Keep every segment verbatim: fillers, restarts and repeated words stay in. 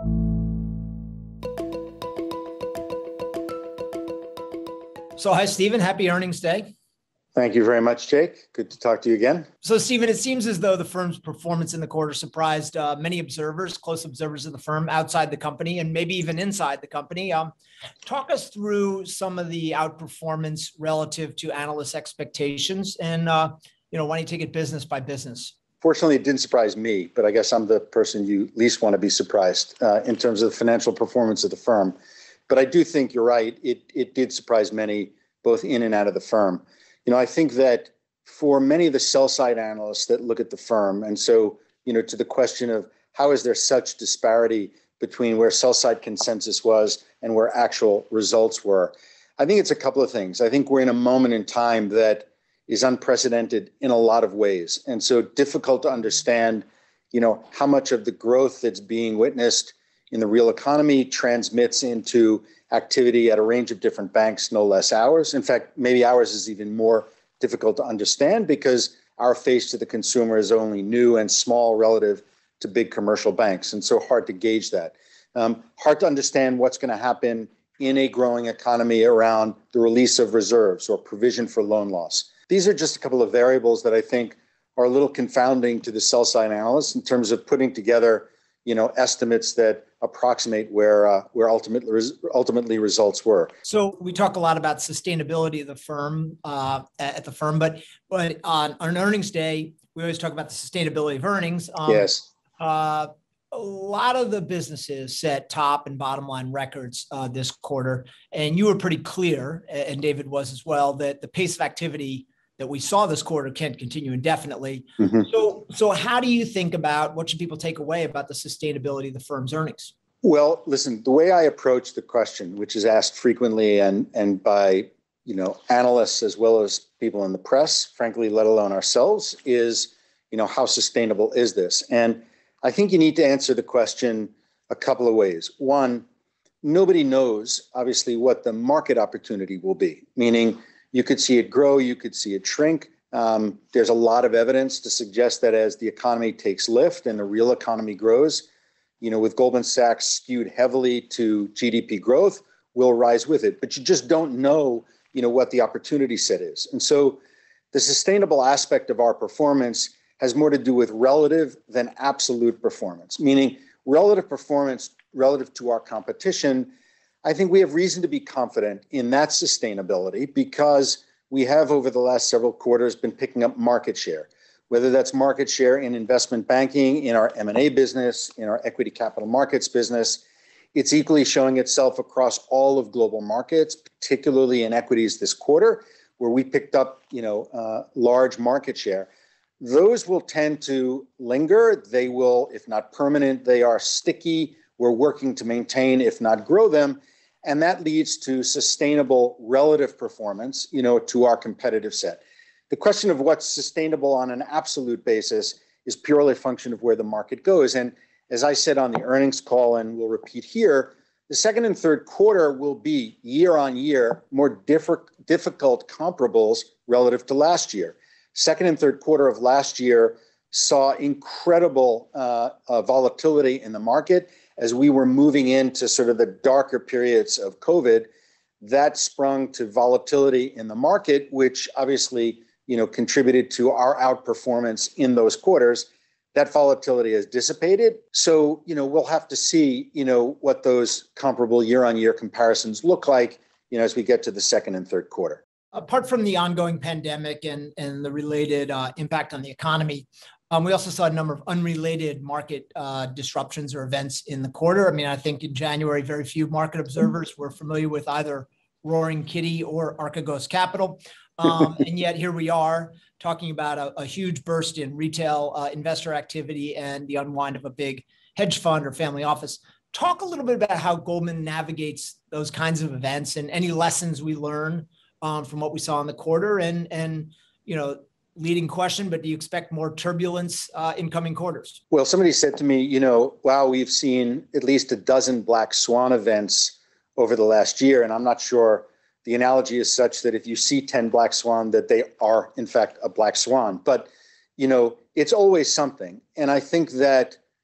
So hi, Stephen. Happy earnings day. Thank you very much, Jake. Good to talk to you again. So, Stephen, it seems as though the firm's performance in the quarter surprised uh, many observers, close observers of the firm outside the company and maybe even inside the company. Um, talk us through some of the outperformance relative to analyst expectations. And, uh, you know, why don't you take it business by business? Fortunately, it didn't surprise me, but I guess I'm the person you least want to be surprised uh, in terms of the financial performance of the firm. But I do think you're right. It it did surprise many, both in and out of the firm. You know, I think that for many of the sell side analysts that look at the firm, and so, you know, to the question of how is there such disparity between where sell side consensus was and where actual results were, I think it's a couple of things. I think we're in a moment in time that is unprecedented in a lot of ways, and so difficult to understand, you know, how much of the growth that's being witnessed in the real economy transmits into activity at a range of different banks, no less ours. In fact, maybe ours is even more difficult to understand because our face to the consumer is only new and small relative to big commercial banks. And so hard to gauge that. Um, hard to understand what's going to happen in a growing economy around the release of reserves or provision for loan loss. These are just a couple of variables that I think are a little confounding to the sell side analysts in terms of putting together, you know, estimates that approximate where uh, where ultimately res- ultimately results were. So we talk a lot about sustainability of the firm uh, at the firm, but but on, on earnings day, we always talk about the sustainability of earnings. Um, yes. Uh, a lot of the businesses set top and bottom line records uh, this quarter, and you were pretty clear, and David was as well, that the pace of activity that we saw this quarter can't continue indefinitely. Mm-hmm. So, so how do you think about what should people take away about the sustainability of the firm's earnings? Well, listen, the way I approach the question, which is asked frequently and and by, you know, analysts as well as people in the press, frankly, let alone ourselves, is, you know, how sustainable is this? And I think you need to answer the question a couple of ways. One, nobody knows, obviously, what the market opportunity will be, meaning you could see it grow, you could see it shrink. Um, there's a lot of evidence to suggest that as the economy takes lift and the real economy grows, you know, with Goldman Sachs skewed heavily to G D P growth, we'll rise with it. But you just don't know, you know, what the opportunity set is. And so the sustainable aspect of our performance has more to do with relative than absolute performance, meaning relative performance relative to our competition. I think we have reason to be confident in that sustainability because we have over the last several quarters been picking up market share, whether that's market share in investment banking, in our M and A business, in our equity capital markets business. It's equally showing itself across all of global markets, particularly in equities this quarter, where we picked up, you know, uh, large market share. Those will tend to linger. They will, if not permanent, they are sticky. We're working to maintain, if not grow them. And that leads to sustainable relative performance, you know, to our competitive set. The question of what's sustainable on an absolute basis is purely a function of where the market goes. And as I said on the earnings call, and we'll repeat here, the second and third quarter will be year on year more diff- difficult comparables relative to last year. Second and third quarter of last year saw incredible uh, uh, volatility in the market as we were moving into sort of the darker periods of COVID. That sprung to volatility in the market, which obviously, you know, contributed to our outperformance in those quarters. That volatility has dissipated. So, you know, we'll have to see, you know, what those comparable year-on-year comparisons look like, you know, as we get to the second and third quarter. Apart from the ongoing pandemic and, and the related uh, impact on the economy, um, we also saw a number of unrelated market uh, disruptions or events in the quarter. I mean, I think in January, very few market observers were familiar with either Roaring Kitty or Archegos Capital. Um, and yet here we are talking about a, a huge burst in retail uh, investor activity and the unwind of a big hedge fund or family office. Talk a little bit about how Goldman navigates those kinds of events and any lessons we learn um, from what we saw in the quarter. And, and you know, leading question, but do you expect more turbulence uh, in coming quarters? Well, somebody said to me, you know, wow, we've seen at least a dozen black swan events over the last year. And I'm not sure the analogy is such that if you see ten black swan, that they are, in fact, a black swan. But, you know, it's always something. And I think that,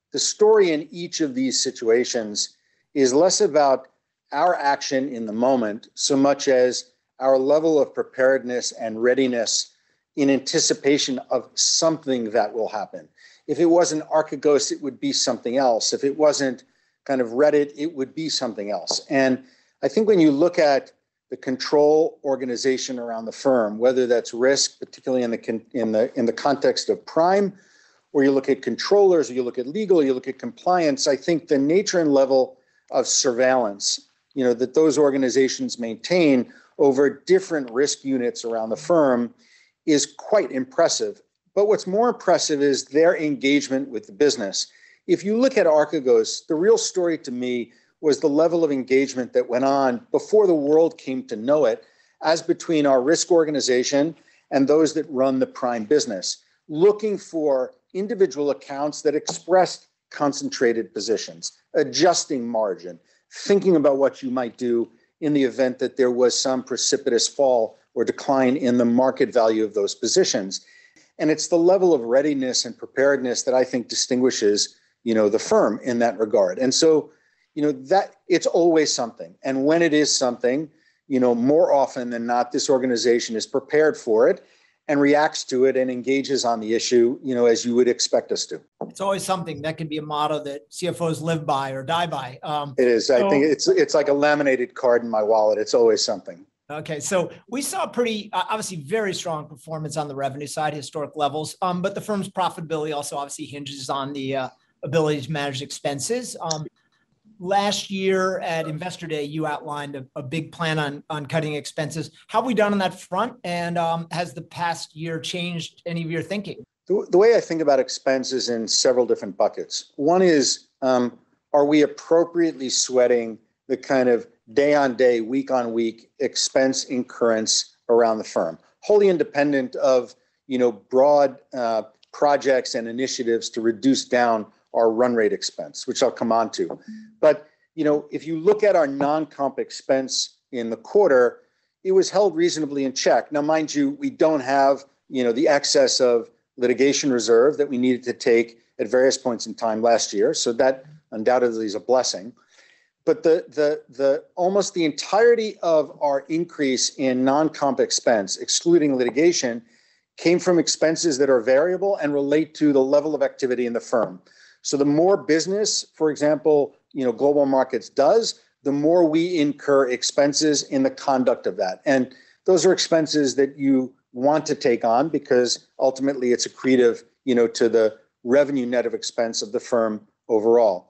the story in each of these situations is less about our action in the moment so much as our level of preparedness and readiness in anticipation of something that will happen. If it wasn't Archegos, it would be something else. If it wasn't kind of Reddit, it would be something else. And I think when you look at the control organization around the firm, whether that's risk, particularly in the in the in the context of prime, or you look at controllers, or you look at legal, you look at compliance, I think the nature and level of surveillance, you know, that those organizations maintain over different risk units around the firm is quite impressive. But what's more impressive is their engagement with the business. If you look at Archegos, the real story to me was the level of engagement that went on before the world came to know it, as between our risk organization and those that run the prime business, looking for individual accounts that expressed concentrated positions, adjusting margin, thinking about what you might do in the event that there was some precipitous fall or decline in the market value of those positions. And it's the level of readiness and preparedness that I think distinguishes, you know, the firm in that regard. And so, you know, that it's always something. And when it is something, you know, more often than not, this organization is prepared for it and reacts to it and engages on the issue, you know, as you would expect us to. It's always something. That could be a motto that C F Os live by or die by. Um, it is. so, I think it's it's like a laminated card in my wallet. It's always something. Okay, so we saw pretty, uh, obviously very strong performance on the revenue side, historic levels, um, but the firm's profitability also obviously hinges on the uh, ability to manage expenses. Um, last year at Investor Day, you outlined a, a big plan on, on cutting expenses. How have we done on that front? And um, has the past year changed any of your thinking? The, the way I think about expense is in several different buckets. One is, um, are we appropriately sweating the kind of day on day, week on week expense incurrence around the firm, wholly independent of, you know, broad uh, projects and initiatives to reduce down our run rate expense, which I'll come on to. But, you know, if you look at our non-comp expense in the quarter, it was held reasonably in check. Now, mind you, we don't have, you know, the excess of litigation reserve that we needed to take at various points in time last year. So that undoubtedly is a blessing. But the the the almost the entirety of our increase in non-comp expense, excluding litigation, came from expenses that are variable and relate to the level of activity in the firm. So the more business, for example, you know, Global Markets does, the more we incur expenses in the conduct of that. And those are expenses that you want to take on because ultimately it's accretive, you know, to the revenue net of expense of the firm overall.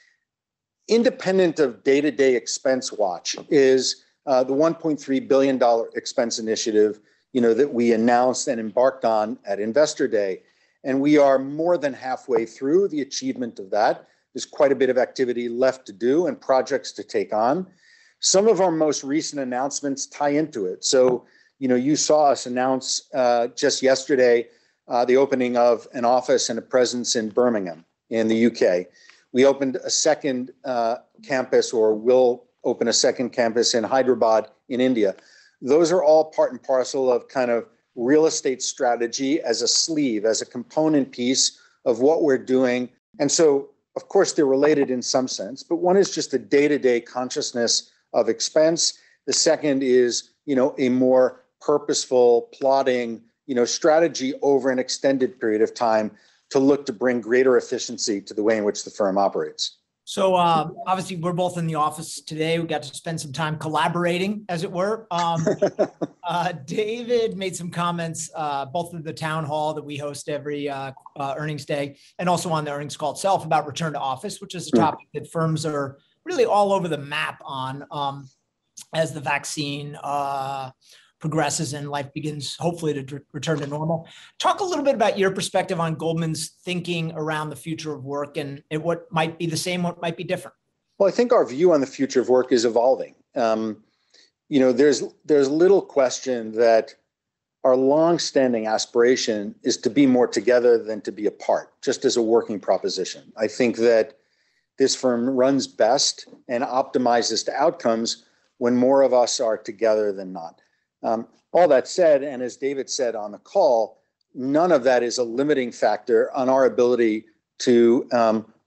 Independent of day-to-day expense watch is uh, the one point three billion dollars expense initiative, you know, that we announced and embarked on at Investor Day. And we are more than halfway through the achievement of that. There's quite a bit of activity left to do and projects to take on. Some of our most recent announcements tie into it. So, you know, you saw us announce uh, just yesterday uh, the opening of an office and a presence in Birmingham in the U K. We opened a second uh, campus, or will open a second campus in Hyderabad in India. Those are all part and parcel of kind of real estate strategy as a sleeve, as a component piece of what we're doing. And so, of course, they're related in some sense, but one is just a day-to-day consciousness of expense. The second is, you know, a more purposeful, plotting, you know, strategy over an extended period of time to look to bring greater efficiency to the way in which the firm operates. So uh, obviously we're both in the office today. We got to spend some time collaborating, as it were. Um, uh, David made some comments, uh, both at the town hall that we host every uh, uh, earnings day, and also on the earnings call itself about return to office, which is a topic that firms are really all over the map on um, as the vaccine uh, progresses and life begins hopefully to return to normal. Talk a little bit about your perspective on Goldman's thinking around the future of work and, and what might be the same, what might be different. Well, I think our view on the future of work is evolving. Um, you know, there's there's little question that our longstanding aspiration is to be more together than to be apart, just as a working proposition. I think that this firm runs best and optimizes to outcomes when more of us are together than not. Um, all that said, and as David said on the call, none of that is a limiting factor on our ability to um,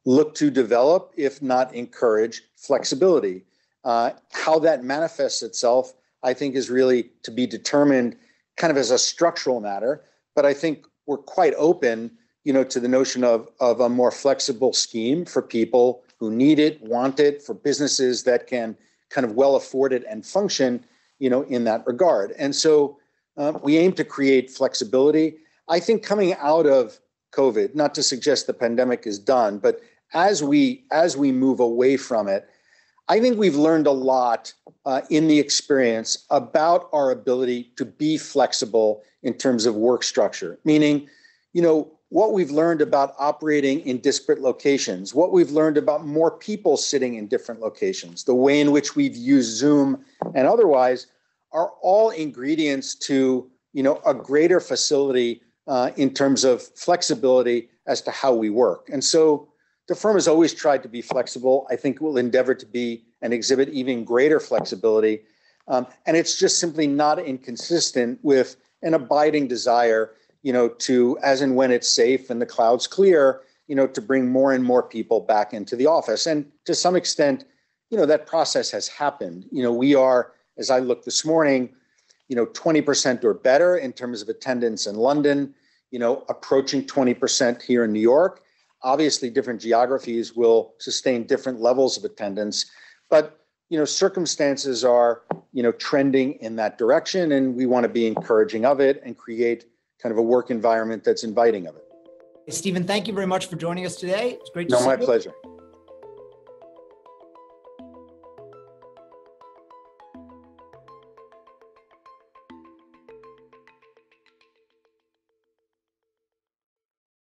look to develop, if not encourage, flexibility. Uh, how that manifests itself, I think, is really to be determined kind of as a structural matter. But I think we're quite open, you know, to the notion of, of a more flexible scheme for people who need it, want it, for businesses that can kind of well afford it and function, you know, in that regard. And so uh, we aim to create flexibility. I think coming out of COVID, not to suggest the pandemic is done, but as we as we move away from it, I think we've learned a lot uh, in the experience about our ability to be flexible in terms of work structure, meaning, you know, what we've learned about operating in disparate locations, what we've learned about more people sitting in different locations, the way in which we've used Zoom and otherwise are all ingredients to, you know, a greater facility uh, in terms of flexibility as to how we work. And so the firm has always tried to be flexible. I think we'll endeavor to be and exhibit even greater flexibility. Um, and it's just simply not inconsistent with an abiding desire, you know, to, as and when it's safe and the cloud's clear, you know, to bring more and more people back into the office. And to some extent, you know, that process has happened. You know, we are, as I looked this morning, you know, twenty percent or better in terms of attendance in London, you know, approaching twenty percent here in New York. Obviously, different geographies will sustain different levels of attendance, but, you know, circumstances are, you know, trending in that direction, and we want to be encouraging of it and create kind of a work environment that's inviting of it. Stephen, thank you very much for joining us today. It's great to No, see my you. pleasure.